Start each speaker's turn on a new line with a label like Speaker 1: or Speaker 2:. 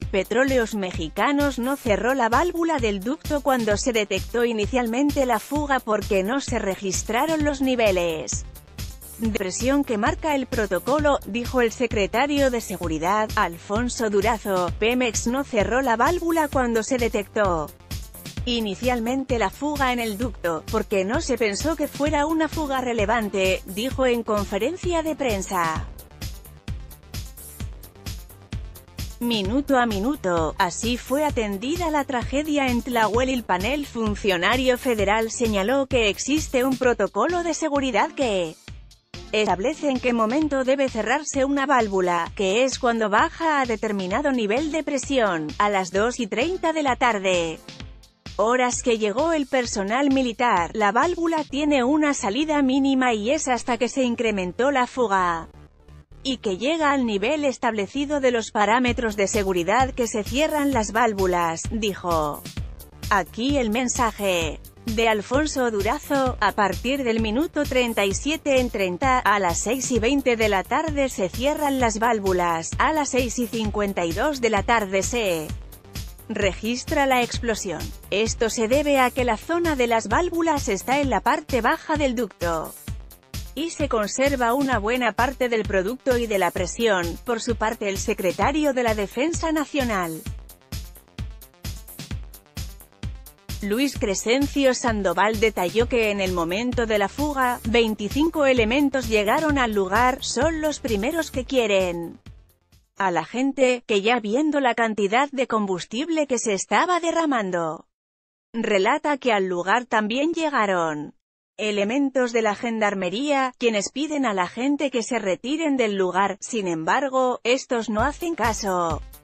Speaker 1: Petróleos Mexicanos no cerró la válvula del ducto cuando se detectó inicialmente la fuga porque no se registraron los niveles de presión que marca el protocolo, dijo el secretario de Seguridad, Alfonso Durazo. Pemex no cerró la válvula cuando se detectó inicialmente la fuga en el ducto, porque no se pensó que fuera una fuga relevante, dijo en conferencia de prensa. Minuto a minuto, así fue atendida la tragedia en Tlahuelilpan. El funcionario federal señaló que existe un protocolo de seguridad que establece en qué momento debe cerrarse una válvula, que es cuando baja a determinado nivel de presión, a las 2:30 de la tarde. Horas que llegó el personal militar. La válvula tiene una salida mínima y es hasta que se incrementó la fuga y que llega al nivel establecido de los parámetros de seguridad que se cierran las válvulas, dijo. Aquí el mensaje de Alfonso Durazo: a partir del minuto 37:30, a las 6:20 de la tarde se cierran las válvulas, a las 6:52 de la tarde se registra la explosión. Esto se debe a que la zona de las válvulas está en la parte baja del ducto y se conserva una buena parte del producto y de la presión. Por su parte, el secretario de la Defensa Nacional, Luis Crescencio Sandoval, detalló que en el momento de la fuga, 25 elementos llegaron al lugar. Son los primeros que quieren a la gente, que ya viendo la cantidad de combustible que se estaba derramando. Relata que al lugar también llegaron elementos de la gendarmería, quienes piden a la gente que se retiren del lugar. Sin embargo, estos no hacen caso.